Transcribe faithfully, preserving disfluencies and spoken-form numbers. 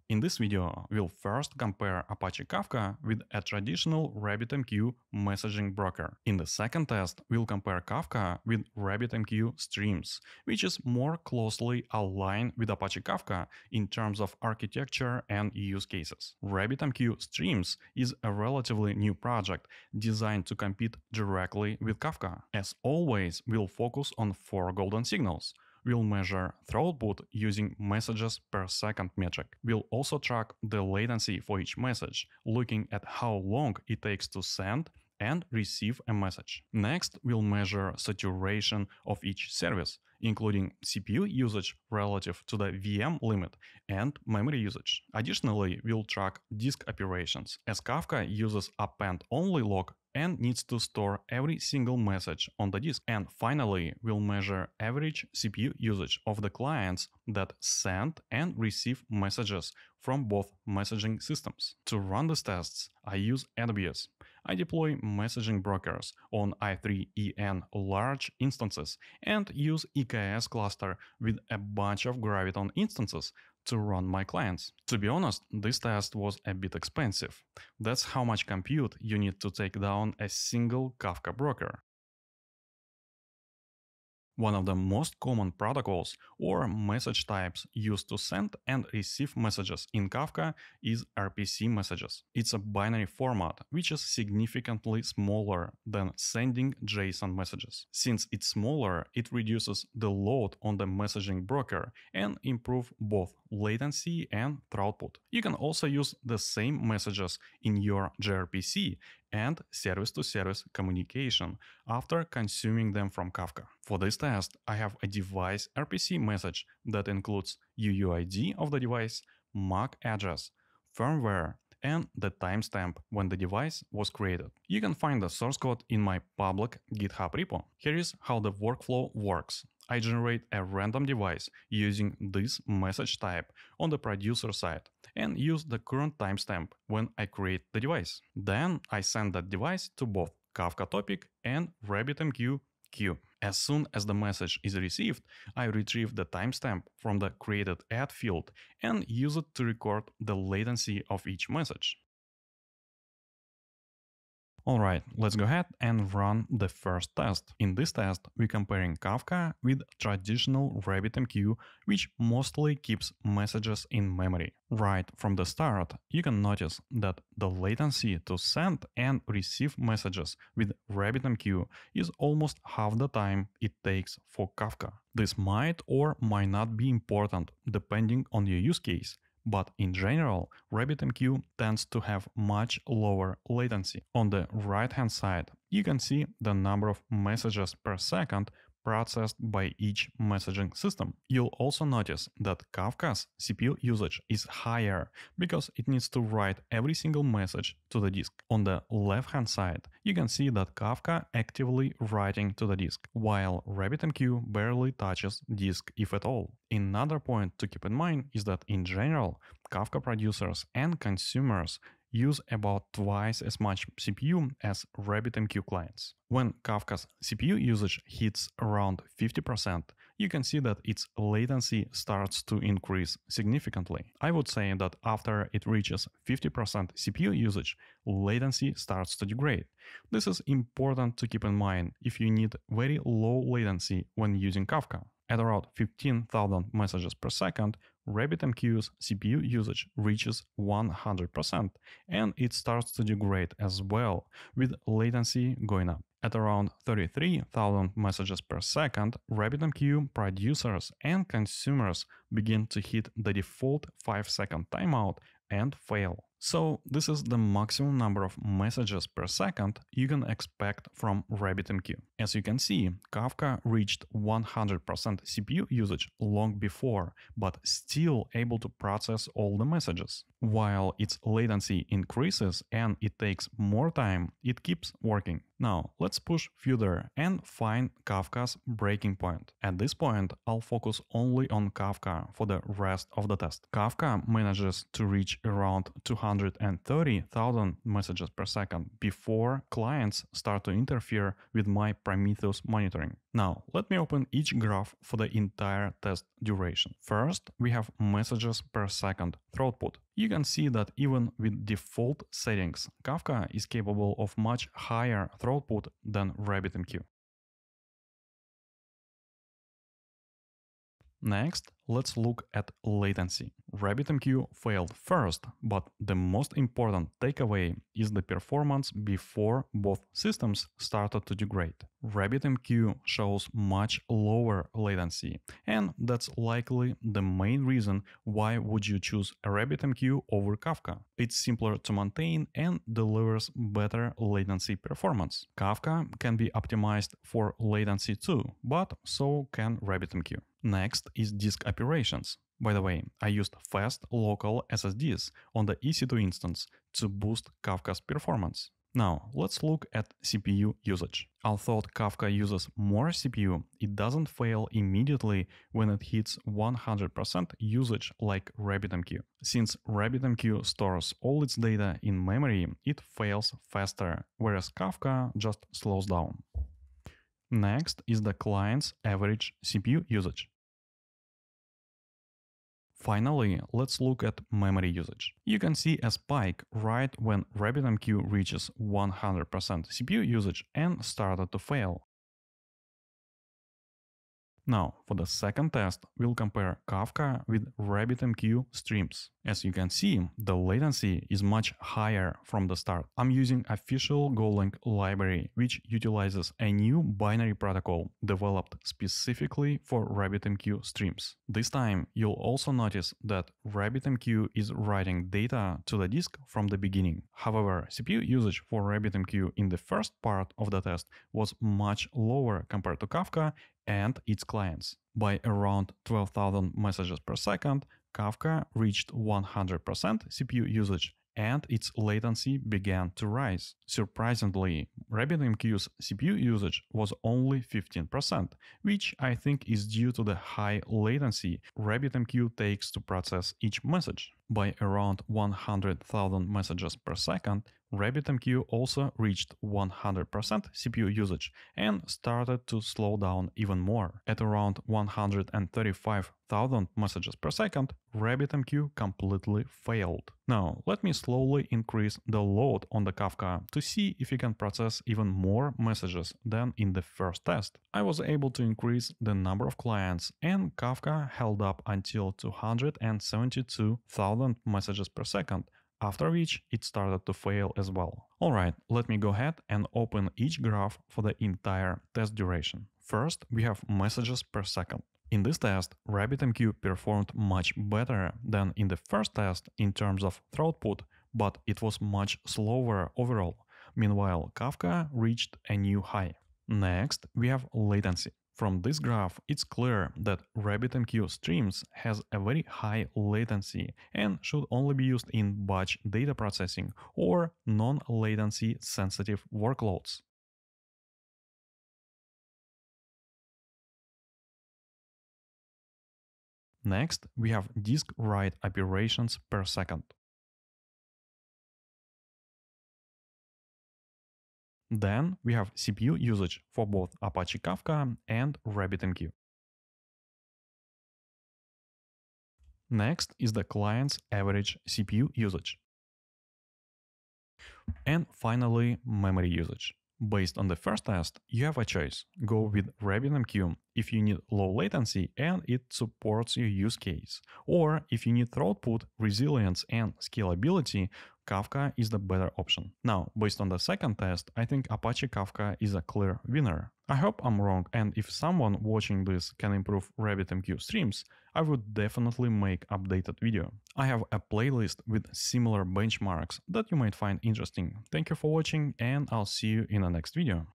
In this video, we'll first compare Apache Kafka with a traditional RabbitMQ messaging broker. In the second test, we'll compare Kafka with RabbitMQ streams, which is more closely aligned with Apache Kafka in terms of architecture and use cases. RabbitMQ streams is a relatively new project designed to compete directly with Kafka. As always, we'll focus on four golden signals. We'll measure throughput using messages per second metric. We'll also track the latency for each message, looking at how long it takes to send and receive a message. Next, we'll measure saturation of each service, including C P U usage relative to the V M limit and memory usage. Additionally, we'll track disk operations, as Kafka uses append-only lock and needs to store every single message on the disk. And finally, we'll measure average C P U usage of the clients that send and receive messages from both messaging systems. To run these tests, I use A W S. I deploy messaging brokers on i three E N large instances and use E K S cluster with a bunch of Graviton instances to run my clients. To be honest, this test was a bit expensive. That's how much compute you need to take down a single Kafka broker. One of the most common protocols or message types used to send and receive messages in Kafka is R P C messages. It's a binary format which is significantly smaller than sending JSON messages. Since it's smaller, it reduces the load on the messaging broker and improves both latency and throughput. You can also use the same messages in your gRPC and service-to-service communication after consuming them from Kafka. For this test, I have a device R P C message that includes U U I D of the device, M A C address, firmware, and the timestamp when the device was created. You can find the source code in my public GitHub repo. Here is how the workflow works. I generate a random device using this message type on the producer side and use the current timestamp when I create the device. Then I send that device to both Kafka topic and RabbitMQ queue. As soon as the message is received, I retrieve the timestamp from the created add field and use it to record the latency of each message. Alright, let's go ahead and run the first test. In this test, we're comparing Kafka with traditional RabbitMQ, which mostly keeps messages in memory. Right from the start, you can notice that the latency to send and receive messages with RabbitMQ is almost half the time it takes for Kafka. This might or might not be important depending on your use case, but in general, RabbitMQ tends to have much lower latency. On the right-hand side, you can see the number of messages per second processed by each messaging system. You'll also notice that Kafka's C P U usage is higher because it needs to write every single message to the disk. On the left-hand side, you can see that Kafka actively writing to the disk, while RabbitMQ barely touches disk if at all. Another point to keep in mind is that in general, Kafka producers and consumers use about twice as much C P U as RabbitMQ clients. When Kafka's C P U usage hits around fifty percent, you can see that its latency starts to increase significantly. I would say that after it reaches fifty percent C P U usage, latency starts to degrade. This is important to keep in mind if you need very low latency when using Kafka. At around fifteen thousand messages per second, RabbitMQ's C P U usage reaches one hundred percent, and it starts to degrade as well, with latency going up. At around thirty-three thousand messages per second, RabbitMQ producers and consumers begin to hit the default five second timeout and fail. So this is the maximum number of messages per second you can expect from RabbitMQ. As you can see, Kafka reached one hundred percent C P U usage long before, but still able to process all the messages. While its latency increases and it takes more time, it keeps working. Now, let's push further and find Kafka's breaking point. At this point, I'll focus only on Kafka for the rest of the test. Kafka manages to reach around two hundred hundred thirty thousand messages per second before clients start to interfere with my Prometheus monitoring. Now, let me open each graph for the entire test duration. First, we have messages per second throughput. You can see that even with default settings, Kafka is capable of much higher throughput than RabbitMQ. Next, let's look at latency. RabbitMQ failed first, but the most important takeaway is the performance before both systems started to degrade. RabbitMQ shows much lower latency, and that's likely the main reason why would you choose RabbitMQ over Kafka. It's simpler to maintain and delivers better latency performance. Kafka can be optimized for latency too, but so can RabbitMQ. Next is disk operations. By the way, I used fast local S S Ds on the E C two instance to boost Kafka's performance. Now, let's look at C P U usage. Although Kafka uses more C P U, it doesn't fail immediately when it hits one hundred percent usage like RabbitMQ. Since RabbitMQ stores all its data in memory, it fails faster, whereas Kafka just slows down. Next is the client's average C P U usage. Finally, let's look at memory usage. You can see a spike right when RabbitMQ reaches one hundred percent C P U usage and started to fail. Now, for the second test, we'll compare Kafka with RabbitMQ streams. As you can see, the latency is much higher from the start. I'm using official Golang library, which utilizes a new binary protocol developed specifically for RabbitMQ streams. This time, you'll also notice that RabbitMQ is writing data to the disk from the beginning. However, C P U usage for RabbitMQ in the first part of the test was much lower compared to Kafka and its clients. By around twelve thousand messages per second, Kafka reached one hundred percent C P U usage and its latency began to rise. Surprisingly, RabbitMQ's C P U usage was only fifteen percent, which I think is due to the high latency RabbitMQ takes to process each message. By around one hundred thousand messages per second, RabbitMQ also reached one hundred percent C P U usage and started to slow down even more. At around one hundred thirty-five thousand messages per second, RabbitMQ completely failed. Now, let me slowly increase the load on the Kafka to see if it can process even more messages than in the first test. I was able to increase the number of clients, and Kafka held up until two hundred seventy-two thousand messages per second, after which it started to fail as well. Alright, let me go ahead and open each graph for the entire test duration. First, we have messages per second. In this test, RabbitMQ performed much better than in the first test in terms of throughput, but it was much slower overall. Meanwhile, Kafka reached a new high. Next, we have latency. From this graph, it's clear that RabbitMQ streams has a very high latency and should only be used in batch data processing or non-latency sensitive workloads. Next, we have disk write operations per second. Then we have C P U usage for both Apache Kafka and RabbitMQ. Next is the client's average C P U usage. And finally, memory usage. Based on the first test, you have a choice. Go with RabbitMQ if you need low latency and it supports your use case. Or if you need throughput, resilience, and scalability, Kafka is the better option. Now, based on the second test, I think Apache Kafka is a clear winner. I hope I'm wrong, and if someone watching this can improve RabbitMQ streams, I would definitely make updated video. I have a playlist with similar benchmarks that you might find interesting. Thank you for watching, and I'll see you in the next video.